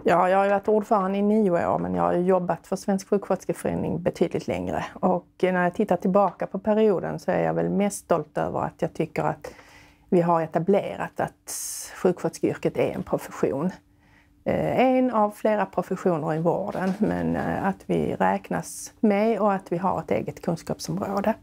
Ja, jag har varit ordförande i 9 år, men jag har jobbat för Svensk Sjuksköterskeförening betydligt längre. Och när jag tittar tillbaka på perioden så är jag väl mest stolt över att jag tycker att vi har etablerat att sjuksköterskeyrket är en profession. En av flera professioner i vården, men att vi räknas med och att vi har ett eget kunskapsområde.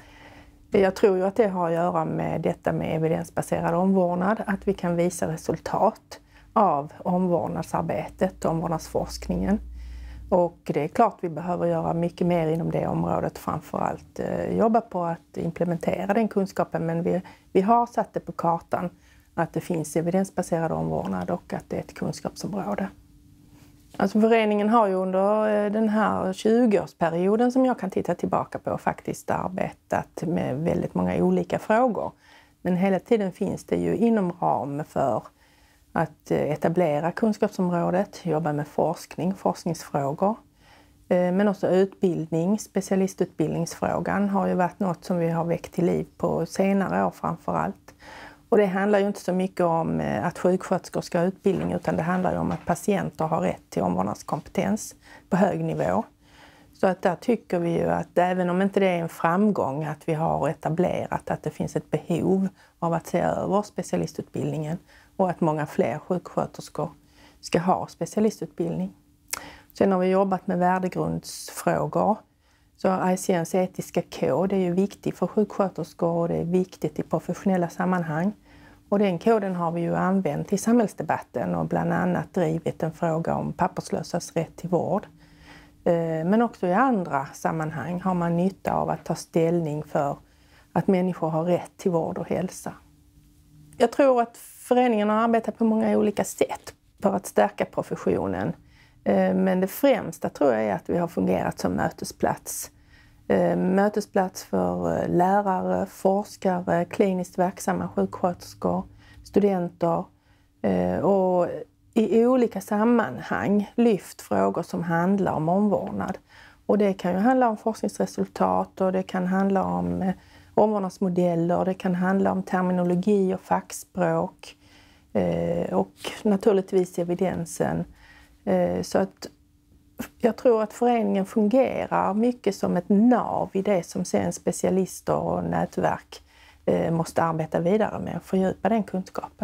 Jag tror ju att det har att göra med detta med evidensbaserad omvårdnad, att vi kan visa resultat av omvårdnadsarbetet, omvårdnadsforskningen. Och det är klart vi behöver göra mycket mer inom det området, framförallt jobba på att implementera den kunskapen, men vi har satt det på kartan att det finns evidensbaserad omvårdnad och att det är ett kunskapsområde. Alltså föreningen har ju under den här 20-årsperioden som jag kan titta tillbaka på faktiskt arbetat med väldigt många olika frågor. Men hela tiden finns det ju inom ram för att etablera kunskapsområdet, jobba med forskningsfrågor. Men också utbildning, specialistutbildningsfrågan har ju varit något som vi har väckt till liv på senare år framförallt. Och det handlar ju inte så mycket om att sjuksköterskor ska ha utbildning, utan det handlar ju om att patienter har rätt till omvårdnadskompetens på hög nivå. Så att där tycker vi ju att även om inte det är en framgång att vi har etablerat att det finns ett behov av att se över specialistutbildningen och att många fler sjuksköterskor ska ha specialistutbildning. Sen har vi jobbat med värdegrundsfrågor. Så ICN:s etiska kod är ju viktig för sjuksköterskor och det är viktigt i professionella sammanhang. Och den koden har vi ju använt i samhällsdebatten och bland annat drivit en fråga om papperslösas rätt till vård. Men också i andra sammanhang har man nytta av att ta ställning för att människor har rätt till vård och hälsa. Jag tror att föreningen har arbetat på många olika sätt för att stärka professionen. Men det främsta tror jag är att vi har fungerat som mötesplats. Mötesplats för lärare, forskare, kliniskt verksamma sjuksköterskor, studenter och i olika sammanhang lyft frågor som handlar om omvårdnad. Och det kan ju handla om forskningsresultat och det kan handla om omvårdnadsmodeller, det kan handla om terminologi och fackspråk och naturligtvis evidensen. Så att jag tror att föreningen fungerar mycket som ett nav i det som sen specialister och nätverk måste arbeta vidare med och fördjupa den kunskapen.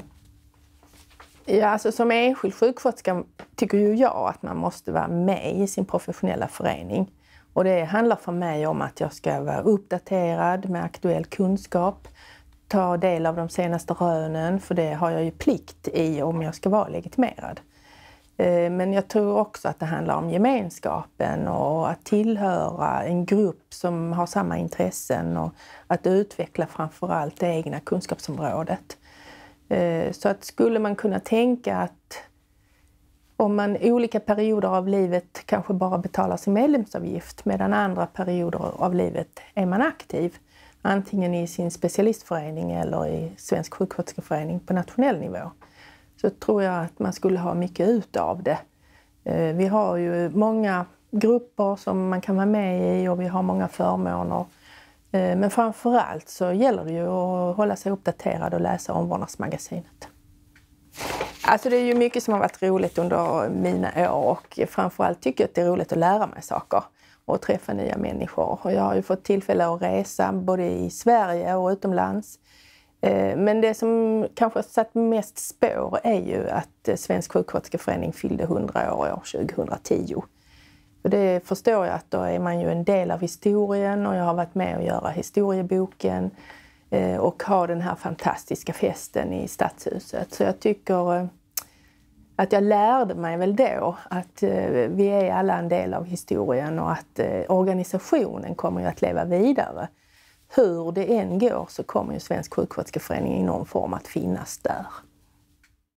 Ja, alltså som enskild sjuksköterska tycker ju jag att man måste vara med i sin professionella förening. Och det handlar för mig om att jag ska vara uppdaterad med aktuell kunskap, ta del av de senaste rönen, för det har jag ju plikt i om jag ska vara legitimerad. Men jag tror också att det handlar om gemenskapen och att tillhöra en grupp som har samma intressen och att utveckla framförallt det egna kunskapsområdet. Så att skulle man kunna tänka att om man i olika perioder av livet kanske bara betalar sin medlemsavgift medan andra perioder av livet är man aktiv, antingen i sin specialistförening eller i Svensk Sjuksköterskeförening på nationell nivå, så tror jag att man skulle ha mycket ut av det. Vi har ju många grupper som man kan vara med i och vi har många förmåner. Men framförallt så gäller det ju att hålla sig uppdaterad och läsa Omvårdnadsmagasinet. Alltså det är ju mycket som har varit roligt under mina år och framförallt tycker jag att det är roligt att lära mig saker och träffa nya människor. Och jag har ju fått tillfälle att resa både i Sverige och utomlands. Men det som kanske har satt mest spår är ju att Svensk Sjuksköterskeförening fyllde 100 år 2010. Och det förstår jag att då är man ju en del av historien och jag har varit med och göra historieboken och ha den här fantastiska festen i Stadshuset. Så jag tycker att jag lärde mig väl då att vi är alla en del av historien och att organisationen kommer ju att leva vidare. Hur det än går så kommer ju Svensk Sjuksköterskeförening i någon form att finnas där.